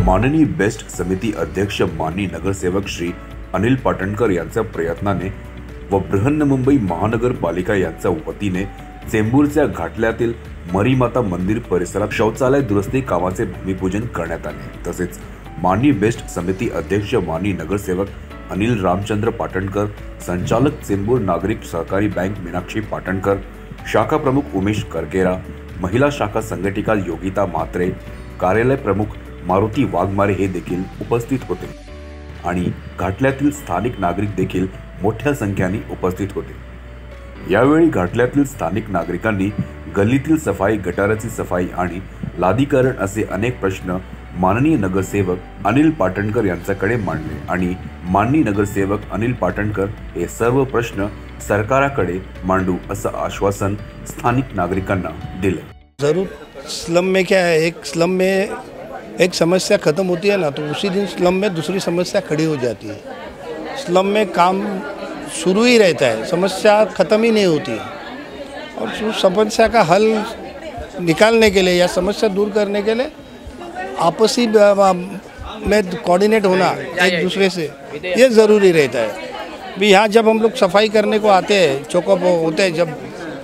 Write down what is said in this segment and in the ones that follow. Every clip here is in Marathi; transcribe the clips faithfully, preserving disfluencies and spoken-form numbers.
माननीय बेस्ट समिती अध्यक्ष माननीय नगरसेवक श्री अनिल पाटणकर यांच्या प्रयत्नाने व बृहन्मुंबई महानगरपालिका यांच्या वतीने चेंबूरच्या घाटल्यातील मरीमाता मंदिर परिसरात शौचालय दुरुस्ती कामाचे भूमिपूजन करण्यात आले। तसेच माननीय बेस्ट समिती अध्यक्ष माननीय नगरसेवक अनिल रामचंद्र पाटणकर, संचालक चेंबूर नागरिक सहकारी बैंक मीनाक्षी पाटणकर, शाखा प्रमुख उमेश करगेरा, महिला शाखा संघटिका योगिता मात्रे, कार्यालय प्रमुख मारुती वाघमारे हे देखील उपस्थित होते आणि घाटल्यातील स्थानिक नागरिक देखील मोठ्या संख्येने उपस्थित होते। यावेळी घाटल्यातील स्थानिक नागरिकांनी गल्लीतील सफाई, गटाराची सफाई आणि लादीकरण असे अनेक प्रश्न माननीय नगरसेवक अनिल पाटणकर यांच्याकडे मांडले आणि माननीय नगरसेवक अनिल पाटणकर हे सर्व प्रश्न सरकाराकडे मांडू असं आश्वासन स्थानिक नागरिकांना दिले। जरूर स्लम में क्या है, एक स्लम में एक समस्या खत्म होती है ना, तो उसी दिन स्लम में दूसरी समस्या खड़ी हो जाती है। स्लम में काम शुरू ही रहता है, समस्या ख़त्म ही नहीं होती है। और उस समस्या का हल निकालने के लिए या समस्या दूर करने के लिए आपसी में कोऑर्डिनेट होना एक दूसरे से ये ज़रूरी रहता है। भी यहाँ जब हम लोग सफाई करने को आते हैं, चौकअप होते हैं जब,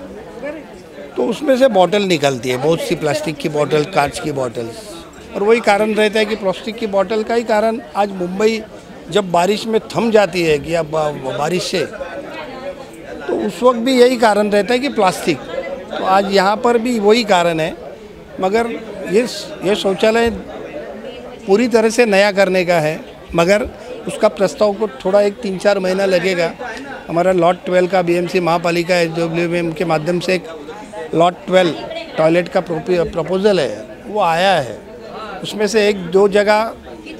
तो उसमें से बॉटल निकलती है, बहुत सी प्लास्टिक की बॉटल, कांच की बॉटल्स, और वही कारण रहता है कि प्लास्टिक की बॉटल का ही कारण आज मुंबई जब बारिश में थम जाती है कि अब बारिश से, तो उस वक्त भी यही कारण रहता है कि प्लास्टिक। तो आज यहाँ पर भी वही कारण है, मगर ये ये शौचालय पूरी तरह से नया करने का है, मगर उसका प्रस्ताव को थोड़ा एक तीन चार महीना लगेगा। हमारा लॉट ट्वेल्व का बीएमसी महापालिका एच डब्ल्यू एम के माध्यम से एक लॉट ट्वेल्व टॉयलेट का प्रपोजल है, वो आया है। उसमें से एक दो जगह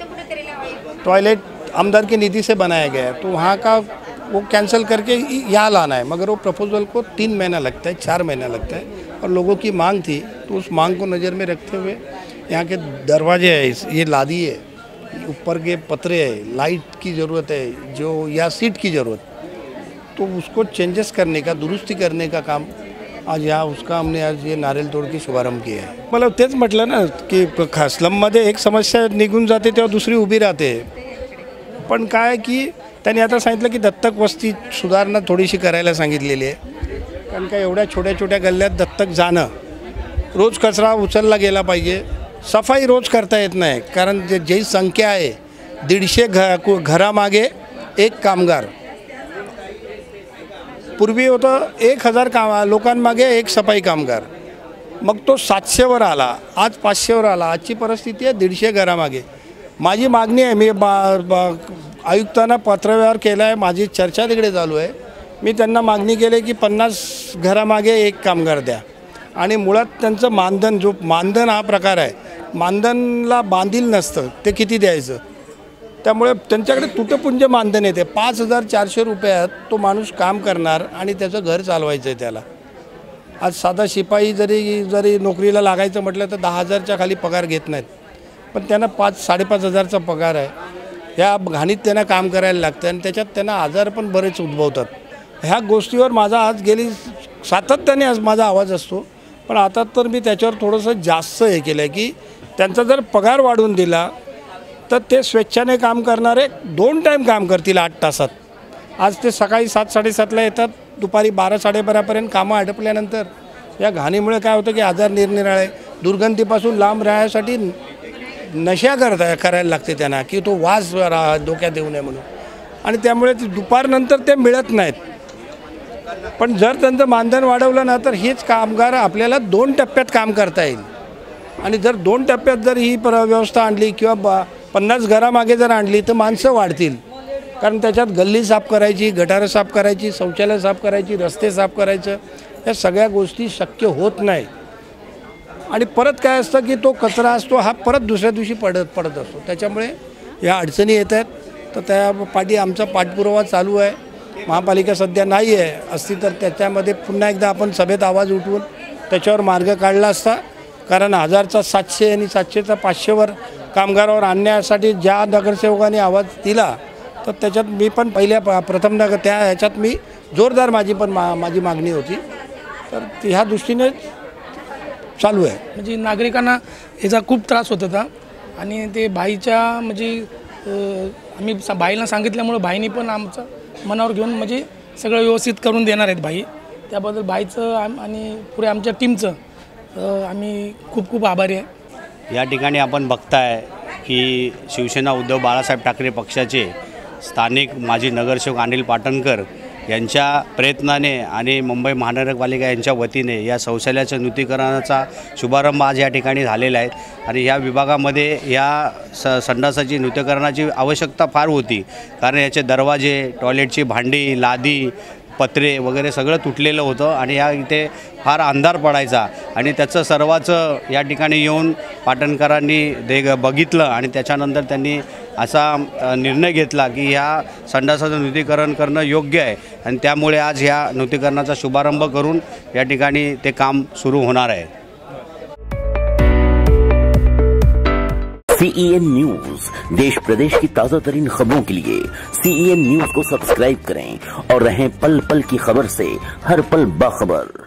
टॉयलेट आमदार की निधि से बनाया गया है, तो वहाँ का वो कैंसिल करके यहाँ लाना है, मगर वो प्रपोजल को तीन महीना लगता है, चार महीना लगता है। और लोगों की मांग थी, तो उस मांग को नज़र में रखते हुए यहाँ के दरवाजे है, ये लादी है, ऊपर के पतरे है, लाइट की ज़रूरत है जो, या सीट की ज़रूरत, तो उसको चेंजेस करने का, दुरुस्ती करने का काम आज यहाँ, उसका हमने आज ये नारियल तोड़ के शुभारंभ किया है। मतलब तेच म्हटलं ना की स्लममध्ये एक समस्या निघून जाते तेव्हा दुसरी उभी राहते, पण काय की त्यांनी आता सांगितलं की दत्तक वस्ती सुधारणा थोडीशी करायला सांगितलेली आहे। कारण का एवढ्या छोट्या छोट्या गल्ल्यात दत्तक जाणं, रोज कचरा उचलला गेला पाहिजे, सफाई रोज करता येत नाही, कारण जे जी संख्या आहे दीडशे घ घरामागे एक कामगार, पूर्वी होतं एक हजार काम लोकांमागे एक सफाई कामगार, मग तो सातशेवर आला, आज पाचशेवर आला, आजची परिस्थिती आहे दीडशे घरामागे। माझी मागणी आहे, मी आयुक्तांना पत्रव्यवहार केला आहे, माझी चर्चा तिकडे चालू आहे, मी त्यांना मागणी केली की पन्नास घरामागे एक कामगार द्या। आणि मुळात त्यांचं मानधन, जो मानधन हा प्रकार आहे, मानधनला बांधील नसतं, ते किती द्यायचं, त्यामुळे त्यांच्याकडे तुटपुंज मानधन येते। पाच हजार चारशे रुपयात तो माणूस काम करणार आणि त्याचं घर चालवायचं आहे त्याला। आज साधा शिपाई जरी जरी नोकरीला लागायचं म्हटलं तर दहा हजारच्या खाली पगार घेत नाहीत, पण त्यांना पाच साडेपाच हजारचा पगार आहे। ह्या घाणीत त्यांना काम करायला लागतं आणि त्याच्यात त्यांना आजार पण बरेच उद्भवतात। ह्या गोष्टीवर माझा आज गेली सातत्याने आज माझा आवाज असतो, पण आता तर मी त्याच्यावर थोडंसं जास्त हे केलं आहे की त्यांचा जर पगार वाढवून दिला तर ते स्वेच्छाने काम करणारे दोन टाईम काम करतील आठ तासात। आज ते सकाळी सात साडेसातला येतात, दुपारी बारा साडेबारापर्यंत कामं आटपल्यानंतर या घाणीमुळे काय होतं की आजार निरनिराळे, दुर्गंधीपासून लांब राहण्यासाठी नशा करता करायला लागते त्यांना की तो वास डोक्यात येऊ नये म्हणून, आणि त्यामुळे दुपारनंतर ते मिळत नाहीत। पण जर त्यांचं मानधन वाढवलं ना तर हेच कामगार आपल्याला दोन टप्प्यात काम करता येईल, आणि जर दोन टप्प्यात जर ही व्यवस्था आणली किंवा पन्नास घरामागे जर आणली तर माणसं वाढतील, कारण त्याच्यात गल्ली साफ करायची, गटारं साफ करायची, शौचालय साफ करायची, रस्ते साफ करायचं, या सगळ्या गोष्टी शक्य होत नाही। आणि परत काय असतं की तो कचरा असतो हा परत दुसऱ्या दिवशी पडत पडत असतो, त्याच्यामुळे या अडचणी येत आहेत। तर त्या पाठी आमचा पाठपुरावा चालू आहे। महापालिका सध्या नाही आहे, असती तर त्याच्यामध्ये पुन्हा एकदा आपण सभेत आवाज उठवून त्याच्यावर मार्ग काढला असता, कारण हजारचा सातशे आणि सातशेचा पाचशेवर कामगारावर आणण्यासाठी ज्या नगरसेवकांनी आवाज दिला, तर त्याच्यात मी पण पहिल्या प्रथम नगर त्या ह्याच्यात मी जोरदार माझी पण मा माझी मागणी होती, तर ह्या दृष्टीने चालू आहे। म्हणजे नागरिकांना याचा खूप त्रास होत होता, आणि ते भाईच्या म्हणजे आम्ही सा भाईला सांगितल्यामुळे भाईनी पण आमचं मनावर घेऊन म्हणजे सगळं व्यवस्थित करून देणार आहेत भाई. त्याबद्दल भाईचं आम आणि पुढे आमच्या टीमचं आम्ही खूप खूप आभारी आहे. या ठिकाणी आपण बघताय की शिवसेना उद्धव बाळासाहेब ठाकरे पक्षाचे स्थानिक माजी नगरसेवक अनिल पाटणकर यांच्या प्रयत्नाने आणि मुंबई महानगरपालिका यांच्या वतीने या शौचालयाच्या नूतनीकरणाचा शुभारंभ आज या ठिकाणी झालेला आहे. आणि या विभागामध्ये या स संडासाची नूतनीकरणाची आवश्यकता फार होती, कारण याचे दरवाजे, टॉयलेटची भांडी, लादी, पत्रे वगैरे सगळं तुटलेलं होतं आणि या इथे फार अंधार पडायचा. आणि त्याचं सर्वाचं या ठिकाणी येऊन पाटणकरांनी दे बघितलं आणि त्याच्यानंतर त्यांनी असा निर्णय घेतला की ह्या संडासाचं नूतनीकरण करणं योग्य आहे आणि त्यामुळे आज ह्या नूतनीकरणाचा शुभारंभ करून या ठिकाणी ते काम सुरू होणार आहे. सीईएन न्यूज, देश प्रदेश की ताज़ा तरीन खबरों के लिए सीईएन न्यूज को सब्सक्राइब करें और रहें पल पल की खबर से हर पल बाखबर.